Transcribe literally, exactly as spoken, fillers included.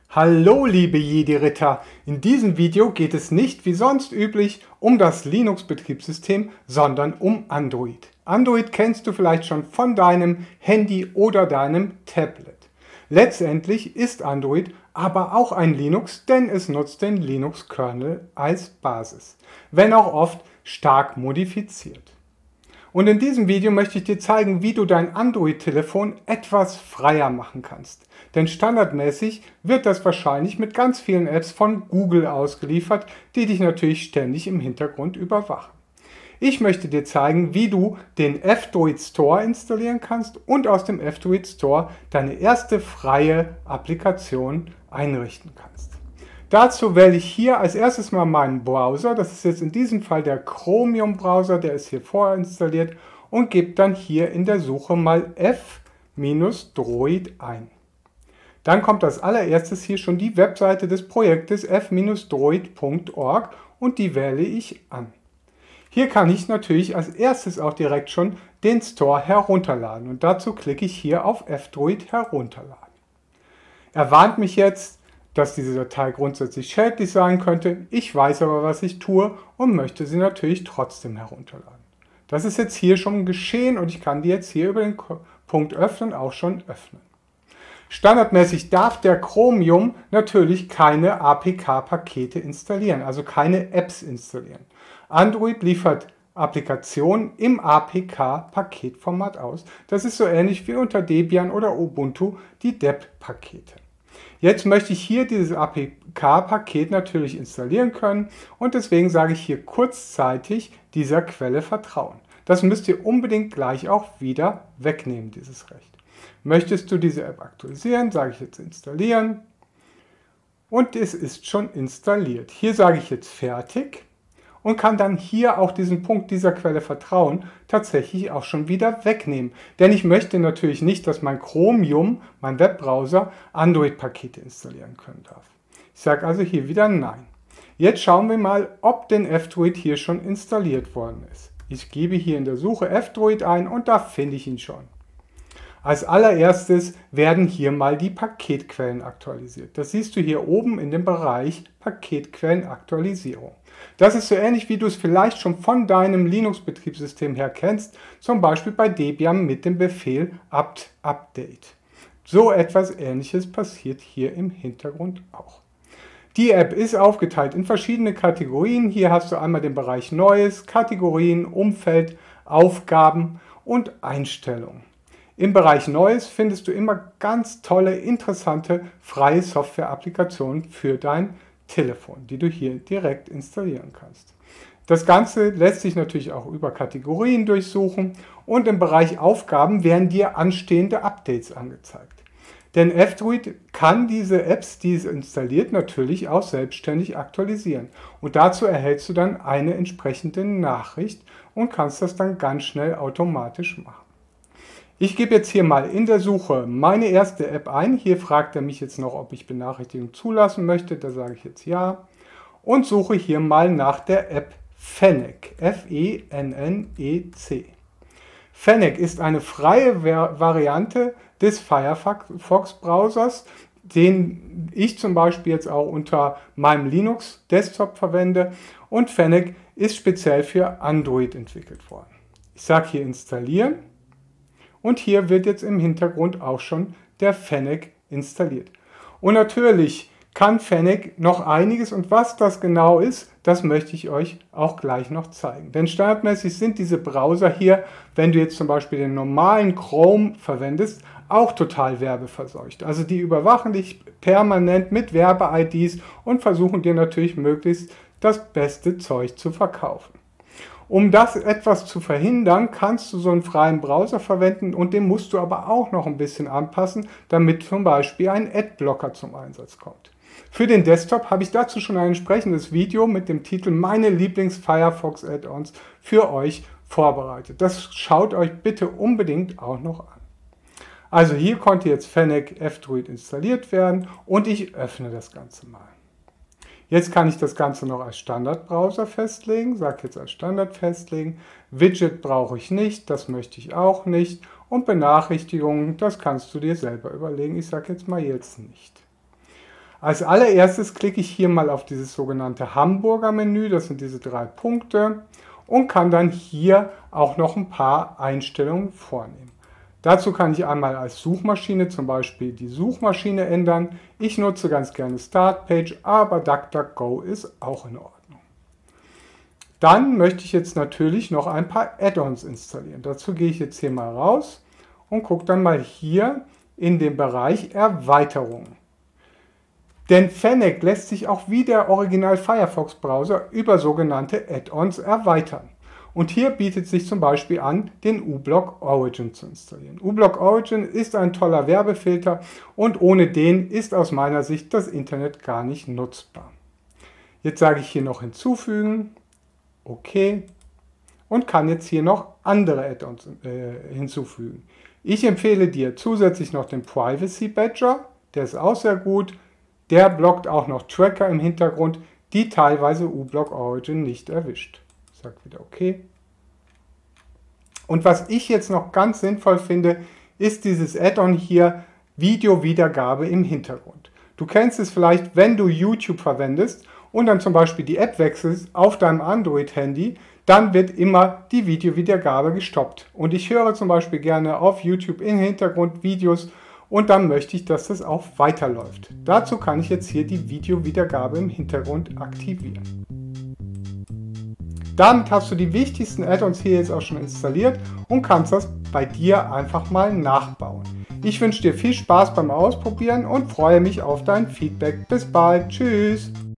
Hallo liebe Jedi-Ritter! In diesem Video geht es nicht wie sonst üblich um das Linux-Betriebssystem, sondern um Android. Android kennst du vielleicht schon von deinem Handy oder deinem Tablet. Letztendlich ist Android aber auch ein Linux, denn es nutzt den Linux-Kernel als Basis, wenn auch oft stark modifiziert. Und in diesem Video möchte ich dir zeigen, wie du dein Android-Telefon etwas freier machen kannst. Denn standardmäßig wird das wahrscheinlich mit ganz vielen Apps von Google ausgeliefert, die dich natürlich ständig im Hintergrund überwachen. Ich möchte dir zeigen, wie du den F-Droid Store installieren kannst und aus dem F-Droid Store deine erste freie Applikation einrichten kannst. Dazu wähle ich hier als erstes mal meinen Browser, das ist jetzt in diesem Fall der Chromium Browser, der ist hier vorinstalliert, und gebe dann hier in der Suche mal F-Droid ein. Dann kommt als allererstes hier schon die Webseite des Projektes f Droid punkt org und die wähle ich an. Hier kann ich natürlich als erstes auch direkt schon den Store herunterladen und dazu klicke ich hier auf F-Droid herunterladen. Er warnt mich jetzt, dass diese Datei grundsätzlich schädlich sein könnte. Ich weiß aber, was ich tue und möchte sie natürlich trotzdem herunterladen. Das ist jetzt hier schon geschehen und ich kann die jetzt hier über den Punkt Öffnen auch schon öffnen. Standardmäßig darf der Chromium natürlich keine A P K-Pakete installieren, also keine Apps installieren. Android liefert Applikationen im A P K-Paketformat aus. Das ist so ähnlich wie unter Debian oder Ubuntu die Deb-Pakete. Jetzt möchte ich hier dieses A P K-Paket natürlich installieren können und deswegen sage ich hier kurzzeitig dieser Quelle vertrauen. Das müsst ihr unbedingt gleich auch wieder wegnehmen, dieses Recht. Möchtest du diese App aktualisieren, sage ich jetzt installieren und es ist schon installiert. Hier sage ich jetzt fertig und kann dann hier auch diesen Punkt dieser Quelle vertrauen tatsächlich auch schon wieder wegnehmen. Denn ich möchte natürlich nicht, dass mein Chromium, mein Webbrowser, Android-Pakete installieren können darf. Ich sage also hier wieder Nein. Jetzt schauen wir mal, ob denn F-Droid hier schon installiert worden ist. Ich gebe hier in der Suche F-Droid ein und da finde ich ihn schon. Als allererstes werden hier mal die Paketquellen aktualisiert. Das siehst du hier oben in dem Bereich Paketquellenaktualisierung. Das ist so ähnlich, wie du es vielleicht schon von deinem Linux-Betriebssystem her kennst, zum Beispiel bei Debian mit dem Befehl apt update. So etwas Ähnliches passiert hier im Hintergrund auch. Die App ist aufgeteilt in verschiedene Kategorien. Hier hast du einmal den Bereich Neues, Kategorien, Umfeld, Aufgaben und Einstellungen. Im Bereich Neues findest du immer ganz tolle, interessante, freie Software-Applikationen für dein Telefon, die du hier direkt installieren kannst. Das Ganze lässt sich natürlich auch über Kategorien durchsuchen und im Bereich Aufgaben werden dir anstehende Updates angezeigt. Denn F-Droid kann diese Apps, die es installiert, natürlich auch selbstständig aktualisieren. Und dazu erhältst du dann eine entsprechende Nachricht und kannst das dann ganz schnell automatisch machen. Ich gebe jetzt hier mal in der Suche meine erste App ein. Hier fragt er mich jetzt noch, ob ich Benachrichtigungen zulassen möchte. Da sage ich jetzt ja. Und suche hier mal nach der App Fennec. F E N N E C. Fennec ist eine freie Variante des Firefox-Browsers, den ich zum Beispiel jetzt auch unter meinem Linux-Desktop verwende. Und Fennec ist speziell für Android entwickelt worden. Ich sage hier installieren. Und hier wird jetzt im Hintergrund auch schon der Fennec installiert. Und natürlich kann Fennec noch einiges und was das genau ist, das möchte ich euch auch gleich noch zeigen. Denn standardmäßig sind diese Browser hier, wenn du jetzt zum Beispiel den normalen Chrome verwendest, auch total werbeverseucht. Also die überwachen dich permanent mit Werbe-I Ds und versuchen dir natürlich möglichst das beste Zeug zu verkaufen. Um das etwas zu verhindern, kannst du so einen freien Browser verwenden und den musst du aber auch noch ein bisschen anpassen, damit zum Beispiel ein Adblocker zum Einsatz kommt. Für den Desktop habe ich dazu schon ein entsprechendes Video mit dem Titel Meine Lieblings-Firefox-Add-ons für euch vorbereitet. Das schaut euch bitte unbedingt auch noch an. Also hier konnte jetzt Fennec F-Droid installiert werden und ich öffne das Ganze mal. Jetzt kann ich das Ganze noch als Standardbrowser festlegen, sage jetzt als Standard festlegen. Widget brauche ich nicht, das möchte ich auch nicht. Und Benachrichtigungen, das kannst du dir selber überlegen. Ich sage jetzt mal jetzt nicht. Als allererstes klicke ich hier mal auf dieses sogenannte Hamburger Menü, das sind diese drei Punkte, und kann dann hier auch noch ein paar Einstellungen vornehmen. Dazu kann ich einmal als Suchmaschine zum Beispiel die Suchmaschine ändern. Ich nutze ganz gerne Startpage, aber DuckDuckGo ist auch in Ordnung. Dann möchte ich jetzt natürlich noch ein paar Add-ons installieren. Dazu gehe ich jetzt hier mal raus und gucke dann mal hier in den Bereich Erweiterungen. Denn Fennec lässt sich auch wie der Original Firefox Browser über sogenannte Add-ons erweitern. Und hier bietet sich zum Beispiel an, den uBlock Origin zu installieren. uBlock Origin ist ein toller Werbefilter und ohne den ist aus meiner Sicht das Internet gar nicht nutzbar. Jetzt sage ich hier noch hinzufügen, okay, und kann jetzt hier noch andere Add-ons äh, hinzufügen. Ich empfehle dir zusätzlich noch den Privacy Badger, der ist auch sehr gut. Der blockt auch noch Tracker im Hintergrund, die teilweise uBlock Origin nicht erwischt. Ich sage wieder OK. Und was ich jetzt noch ganz sinnvoll finde, ist dieses Add-on hier, Videowiedergabe im Hintergrund. Du kennst es vielleicht, wenn du YouTube verwendest und dann zum Beispiel die App wechselst auf deinem Android-Handy, dann wird immer die Videowiedergabe gestoppt. Und ich höre zum Beispiel gerne auf YouTube im Hintergrund Videos und dann möchte ich, dass das auch weiterläuft. Dazu kann ich jetzt hier die Videowiedergabe im Hintergrund aktivieren. Damit hast du die wichtigsten Add-ons hier jetzt auch schon installiert und kannst das bei dir einfach mal nachbauen. Ich wünsche dir viel Spaß beim Ausprobieren und freue mich auf dein Feedback. Bis bald. Tschüss.